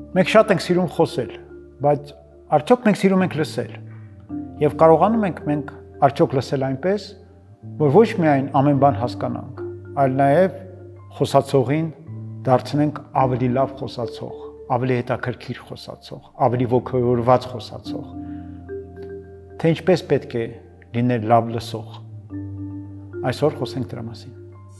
Մենք շատ ենք սիրում խոսել, բայց արդյոք մենք սիրում ենք լսել։ Եվ կարողանում ենք մենք արդյոք լսել այնպես, որ ոչ միայն ամեն բան հասկանանք, այլ նաև խոսացողին դարձնենք ավելի լավ խոսացող, ավելի հետաքրքիր խոսացող, ավելի ոգևորված խոսացող։ Թե ինչպես պետք է լինել լավ լսող։ Այսօր խոսենք դրա մասին։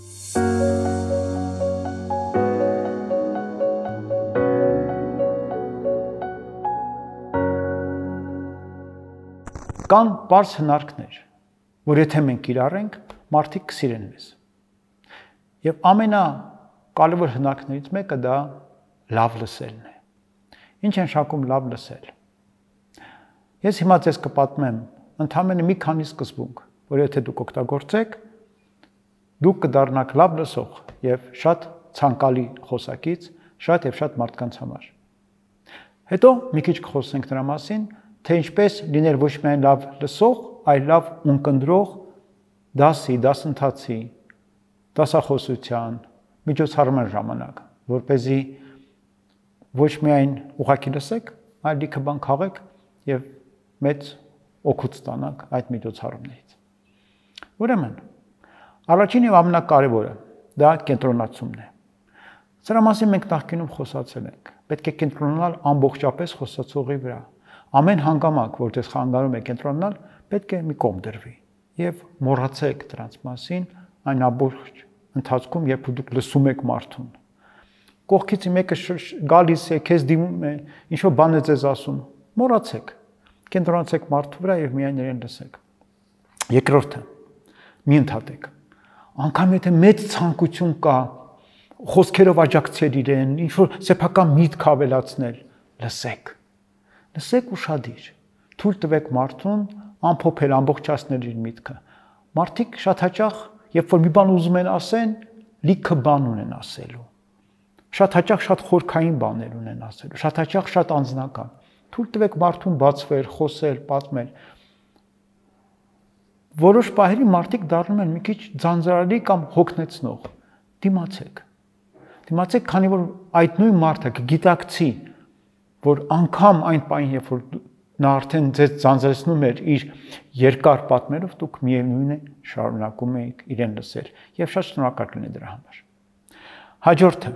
Կան պարզ հնարքներ, որ եթե մենք կիրառենք, մարդիկ կսիրեն մեզ։ Եվ ամենակարևոր հնարքներից մեկը դա լավ լսելն է։ Ինչ է նշանակում լավ լսել։ Ես հիմա ձեզ կպատմեմ ընդամենը մի քանի սկզբունք, որ եթե դուք օգտագործեք, դուք կդառնաք լավ լսող եւ շատ ցանկալի խոսակից, շատ եւ շատ մարդկանց համար։ Հետո մի քիչ կխոսենք դրա մասին, թե ինչպես լինել ոչ միայն լավ լսող, այլ լավ ունկնդրող դասի, դասընթացի, դասախոսության, միջոցառման ժամանակ, որպեսզի ոչ միայն ուղղակի լսեք, այլ լիքը բան քաղեք եւ մեծ օգուտ ստանաք այդ միջոցառումներից։ Ուրեմն, առաջին եւ ամենակարևորը դա կենտրոնացումն է։ Սրա մասին մենք նախկինում խոսացել ենք։ Պետք է կենտրոնանալ ամբողջապես խոսացողի վրա։ Ամեն հանգամանք, որ դες խանգարում է կենտրոնանալ, պետք է մի կողմ դրվի եւ մոռացեք դրանց մասին այն ամբողջ ընթացքում, երբ դուք լսում եք մարդուն։ Կողքից մեկը գալիս է, քեզ դիմում է, ինչ որ բան է ձեզ ասում, մոռացեք։ Կենտրոնացեք մարդու վրա եւ միայն իրեն լսեք։ Երկրորդը՝ մի ընդհատեք։ Անկամ եթե մեծ ցանկություն կա խոսքերով աջակցել իրեն, ինչ որ սեփական միտք ավելացնել, լսեք։ Լսեք ուշադիր, թույլ տվեք մարդուն ամփոփել, ամբողջացնել իր միտքը։ Մարդիկ շատ հաճախ, երբ որ մի բան ուզում են ասեն, լիքը բան ունեն ասելու։ Շատ հաճախ շատ խորքային բաներ ունեն ասելու, շատ հաճախ շատ անձնական։ Թույլ տվեք մարդուն բացվել, խոսել, պատմել։ Որոշ պահերի մարդիկ դառնում են մի քիչ ձանձրալի կամ հոգնեցնող։ Դիմացեք։ Դիմացեք, քանի որ այդ նույն մարդը կգիտակցի, որ անգամ այն պահին, երբ որ նա արդեն ձեզ ձանձրեցնում էր իր երկար պատմերով, դուք միևնույն է շարունակում եք իրեն լսել եւ շատ շնորհակալ կլինեք դրա համար։ Հաջորդը՝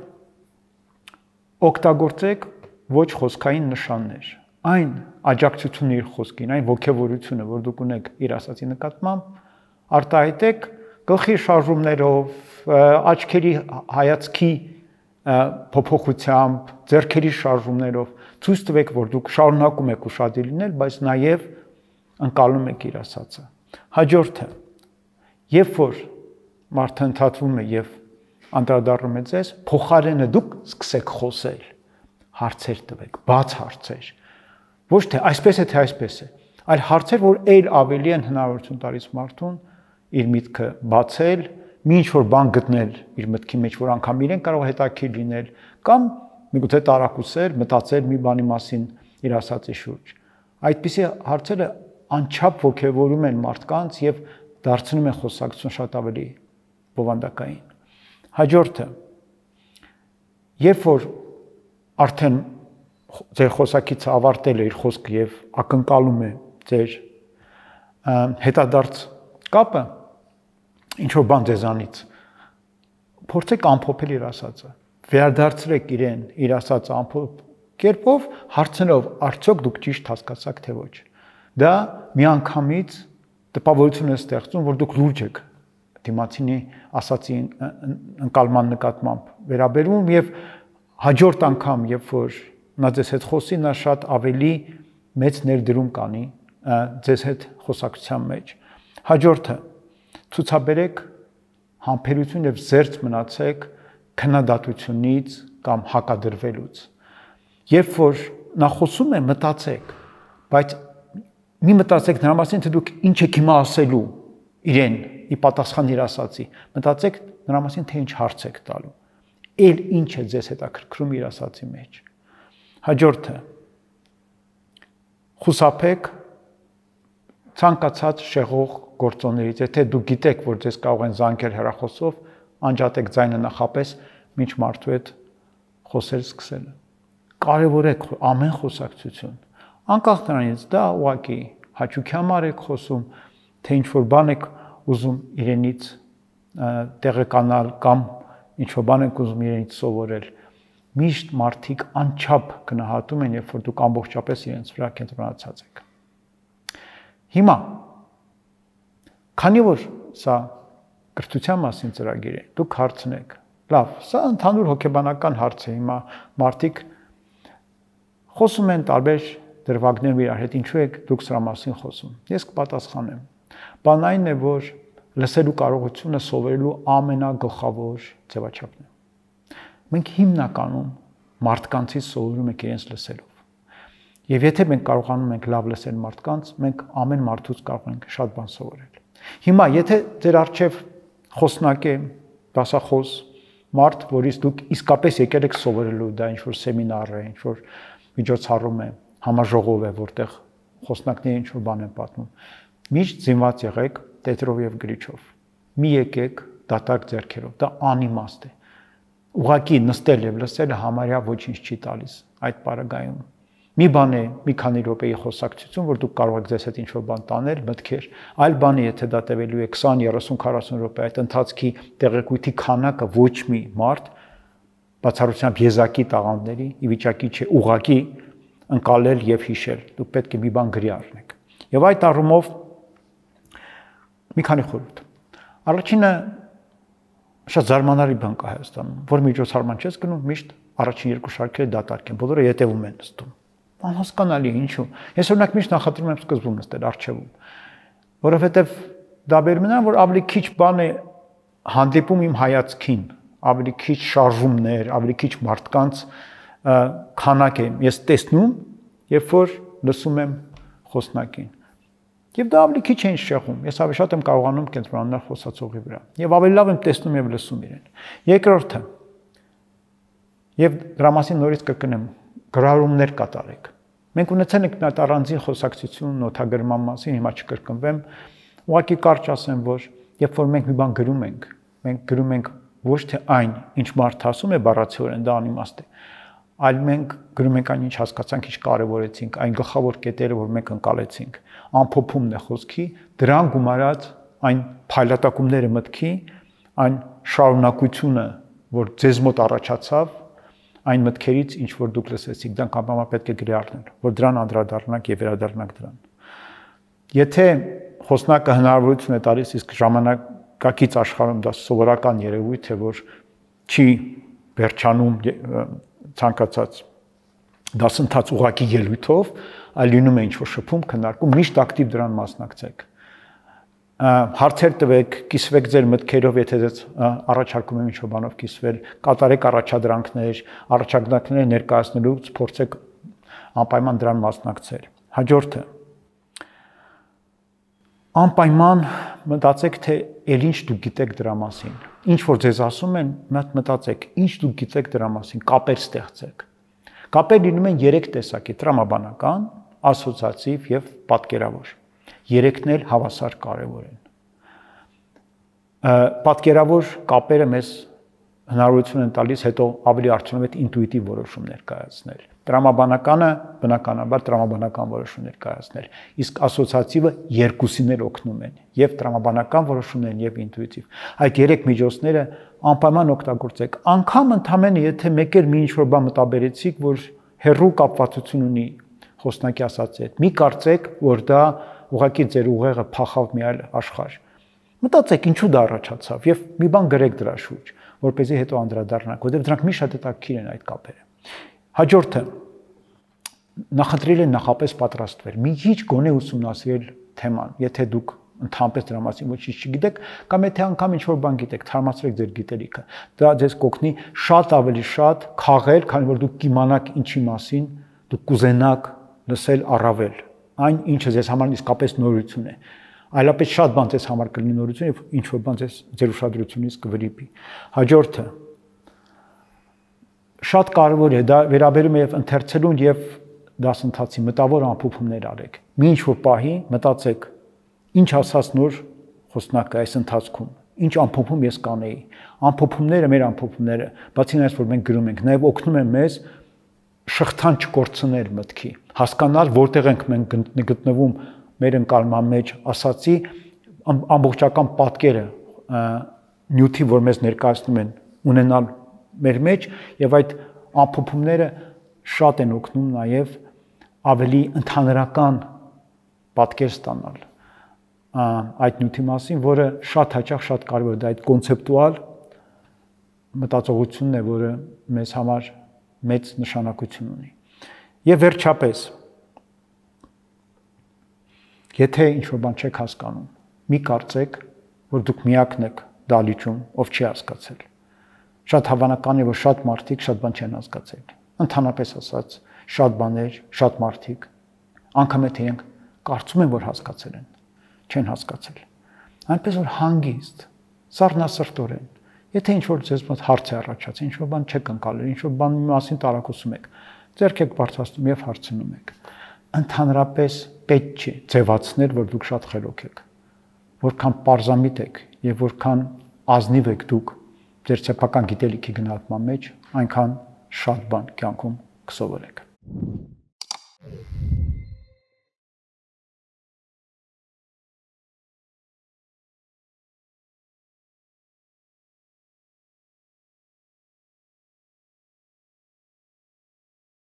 օգտագործեք ոչ խոսքային նշաններ։ Այն աջակցությունը իր խոսքին, այն ոգևորությունը, որ դուք ունեք իր ասացի նկատմամբ, արտահայտեք գլխի շարժումներով, աչքերի հայացքի փոփոխությամբ, ձեռքերի շարժումներով, ցույց տվեք, որ դուք շարունակում եք ուշադիր լինել, բայց նաև ընկալում եք իր ասածը։ Հաջորդը, երբ որ մարդը ընդհատվում է եւ անդրադառնում է ձեզ, փոխարենը դուք սկսեք խոսել, հարցեր տվեք, բաց հարցեր։ Ոչ թե այսպես է, թե այսպես է, այլ հարցեր, որ այլ ավելի են հնարավորություն տալիս մարդուն իր միտքը բացել, մի ինչ-որ բան գտնել իր մտքի մեջ, որ անգամ իրեն կարող է հետաքրքիր լինել, կամ միգուցե տարակուսել, մտածել մի բանի մասին իր ասածի շուրջ։ Այդպիսի հարցերը անչափ ոգևորում են մարդկանց եւ դարձնում են խոսակցություն շատ ավելի բովանդակային։ Հաջորդը, երբ որ արդեն ձեր խոսակիցը ավարտել է իր խոսքը եւ ակնկալում է ձեր հետադարձ կապը, ինչ-որ բան ձեզանից, փորձեք ամփոփել իր ասածը, վերադարձրեք իրեն իր ասածը ամփոփ կերպով, հարցնելով արդյոք դուք ճիշտ հասկացաք թե ոչ։ Դա միանգամից տպավորություն է ստեղծում, որ դուք լուրջ եք դիմացինի ասածի ընկալման նկատմամբ վերաբերվում եւ հաջորդ անգամ, երբ որ նա ձեզ հետ խոսի, նա շատ ավելի մեծ ներդրում կանի ձեզ հետ խոսակցության մեջ։ Հաջորդը ցուցաբերեք համբերություն եւ զերծ մնացեք քննադատությունից կամ հակադրվելուց։ Երբ որ նա խոսում է, մտածեք, բայց մի մտածեք նրա մասին, թե դուք ինչ եք հիմա ասելու իրեն ի պատասխան իր ասածի։ Մտածեք նրա մասին, թե ինչ հարց եք տալու։ Էլ ինչ է ձեզ հետաքրքրում իր ասածի մեջ։ Հաջորդը խուսափեք ցանկացած շեղող գործոններից, եթե դուք գիտեք, որ ձեզ կարող են զանգել հեռախոսով, անջատեք ձայնը նախապես, մինչ մարդու հետ խոսել սկսելը։ կարևոր է ամեն խոսակցություն։ Անկախ նրանից դա ուղղակի հաճույքի համար եք խոսում, թե ինչ որ բան եք ուզում իրենից տեղեկանալ կամ ինչ որ բան եք ուզում իրենից սովորել։ Միշտ մարդիկ անչափ գնահատում են, երբ որ դուք ամբողջապես իրենց վրա կենտրոնացած եք։ Հիմա, քանի որ սա կրթության մասին ծրագիր է, դուք հարցնեք։ Լավ, սա ընդհանուր հոգեբանական հարց է։ Հիմա մարդիկ խոսում են տարբեր դրվագներով իրար հետ, ինչու եք դուք սրա մասին խոսում։ Ես կպատասխանեմ։ Բանն այն է, որ լսելու կարողությունը սովորելու ամենագլխավոր ձևաչափն է։ Մենք հիմնականում մարդկանցից սովորում ենք իրենց լսելով։ Եվ եթե մենք կարողանում ենք լավ լսել մարդկանց, մենք ամեն մարդուց կարող ենք շատ բան սովորել։ Հիմա եթե ձեր առջև խոսնակ է, դասախոս, մարդ, որից դուք իսկապես եկել եք սովորելու, դա ինչ որ սեմինար է, ինչ որ միջոցառում է, համաժողով է, որտեղ խոսնակները ինչ որ բան են պատմում, միշտ զինված եղեք տետրով եւ գրիչով։ Մի եկեք դատարկ ձեռքերով, դա անիմաստ է։ Ուղղակի նստել եւ լսելը համարյա ոչինչ չի տալիս այդ պարագայում։ Մի բան է, մի քանի րոպեի խոսակցություն, որ դուք կարող եք ձեզ հետ ինչ-որ բան տանել, մտքեր, այլ բան է, եթե դա տևելու է 20, 30, 40 րոպե, այդ ընթացքի տեղեկույթի քանակը ոչ մի մարդ բացառությամբ եզակի տաղանդների ի վիճակի չէ ուղղակի ընկալել եւ հիշել։ Դուք պետք է մի բան գրի առնեք։ Եվ այդ առումով մի քանի խորհուրդ։ Առաջինը շատ զարմանալի բան կա Հայաստանում, որ միջոցառման չես գնում, միշտ առաջին երկու շարքերը դատարկ են, բոլորը ետևում են նստում։ Անհասկանալի է, ինչու։ Ես օրինակ միշտ նախադրում եմ սկզբում նստել առջևում, որովհետև դա բերում է նրան, որ ավելի քիչ բան է հանդիպում իմ հայացքին, ավելի քիչ շարժումներ, ավելի քիչ մարդկանց քանակ է ես տեսնում, երբ որ լսում եմ խոսնակին։ Եվ դա ավելի քիչ է ինձ շեղում։ Ես ավելի շատ եմ կարողանում կենտրոնանալ խոսացողի վրա։ Եվ ավելի լավ եմ տեսնում եւ լսում իրեն։ Երկրորդը, եւ դրա մասին նորից կկնեմ, գրառումներ կատարեք։ Մենք ունեցել ենք մի հատ առանձին խոսակցություն նոթագրման մասին, հիմա չկրկնվեմ, ուղղակի կարճ ասեմ, որ երբ որ մենք մի բան գրում ենք ոչ թե այն, ինչ մարդը ասում է բառացիորեն, դա անիմաստ է, այլ մենք գրում ենք այն, ինչ հասկացանք, ինչ կարևորեցինք, այն գլխավոր կետերը, որ մենք ընկալեցինք, ամփոփումն է խոսքի, դրան գումարած այն փայլատակումները մտքի, այն շարունակությունը, որ ձեզ մոտ առաջացավ, այն մտքերից, ինչ որ դուք լսեցիք, դրանք անպայման պետք է գրի առնել, որ դրան անդրադառնանք եւ վերադառնանք դրան։ Եթե խոսնակը հնարավորություն է տալիս, իսկ ժամանակակից աշխարհում դա սովորական երևույթ է, որ չի վերջանում ցանկացած դասընթաց ուղակի ելույթով, այլ լինում է ինչ-որ շփում, քննարկում, միշտ ակտիվ դրան մասնակցեք։ Հարցեր տվեք, կիսվեք ձեր մտքերով, եթե ձեզ առաջարկում եմ ինչ-որ բանով կիսվել, կատարեք առաջադրանքներ ներկայացնելուց փորձեք անպայման դրան մասնակցել։ Հաջորդը անպայման մտածեք, թե ել ինչ դուք գիտեք դրա մասին։ Ինչ որ ձեզ ասում են, մտածեք, ինչ դուք գիտեք դրա մասին, կապեր ստեղծեք։ Կապեր լինում են 3 տեսակի՝ տրամաբանական, ասոցիատիվ եւ պատկերավոր։ Երեքն էլ հավասար կարևոր են։ Պատկերավոր կապերը մեզ հնարավորություն են տալիս հետո ավելի արդյունավետ ինտուիտիվ որոշումներ կայացնել։ Տրամաբանականը բնականաբար տրամաբանական որոշումներ կայացնել, իսկ ասոցիատիվը երկուսին էլ օգնում են, եւ տրամաբանական որոշումներն եւ ինտուիտիվ։ Այդ 3 միջոցները անպայման օգտագործեք։ Անկամ ընդամենը եթե մեկ էլ մի ինչ-որ բան մտաբերեցիք, որ հերրու կապվածություն ունի խոսնակի ասածի հետ, մի կարծեք, որ դա ուղղակի ձեր ուղեղը փախավ մի այլ աշխարհ։ Մտածեք, ինչու դա առաջացավ եւ մի բան գրեք դրա շուրջ, որպեսզի հետո անդրադառնաք, որովհետեւ դրանք մի շատ հետաքրքիր են այդ կապերը։ Հաջորդը նախընտրել են նախապես պատրաստվել, մի քիչ գոնե ուսումնասիրել թեման, եթե դուք ընդհանրապես դրա մասին ոչինչ չգիտեք, կամ եթե անգամ ինչ-որ բան գիտեք, թարմացրեք ձեր գիտելիքը։ Դա ձեզ կօգնի շատ ավելի շատ խաղել, քանի որ դուք կիմանաք ինչի մասին, դուք կուզենաք լսել առավել։ Այն ինչը ձեզ համար իսկապես նորություն է։ Այլապես շատ բան ձեզ համար կլինի նորություն եւ ինչ-որ բան ձեր ուշադրությունից կվրիպի։ Հաջորդը շատ կարևոր է, դա վերաբերում է եւ ընթերցելուն եւ դասընթացի մտավոր ամփոփումներ արեք։ Մի ինչ-որ պահի մտածեք, ինչ ասած նոր խոսնակը այս ընթացքում, ինչ ամփոփում ես կանեի։ Ամփոփումները, մեր ամփոփումները, բացի նրանից, որ մենք գրում ենք, նաեւ օգնում են մեզ շղթան չկորցնել մտքի, հասկանալ որտեղ ենք մենք գտնվում մեր ընկալման մեջ, ասացի ամբողջական պատկերը նյութի, որ մեզ ներկայացնում են, ունենալ մեր մեջ եւ այդ ամփոփումները շատ են օգնում նաեւ ավելի ընդհանրական պատկեր ստանալ այդ նյութի մասին, որը շատ հաճախ շատ կարևոր է, դա այդ կոնցեպտուալ մտածողությունն է, որը մեզ համար մեծ նշանակություն ունի։ Եվ վերջապես, եթե ինչ-որ բան չեք հասկանում, մի կարծեք, որ դուք միակն եք դալիճում, ով չի հասկացել։ Շատ հավանական է, որ շատ մարդիկ շատ բան չեն հասկացել։ Ընդհանրապես ասած, շատ բաներ, շատ մարդիկ, անգամ եթե իրենք կարծում են, որ հասկացել են, չեն հասկացել։ Այնպես որ հանգիստ, սառնասրտորեն, եթե ինչ-որ ձեզ մոտ հարց է առաջացել, ինչ-որ բան չեք ընկալել, ինչ-որ բանի մասին տարակուսում եք, ձեռք եք բարձրացնում եւ հարցնում եք։ Ընդհանրապես պետք չէ ձևացնել, որ դուք շատ խելոք եք, որքան պարզամիտ եք եւ որքան ազնիվ եք դուք ձեր սեփական գիտելիքի գնահատման մեջ, այնքան շատ բան կյանքում կսովորեք։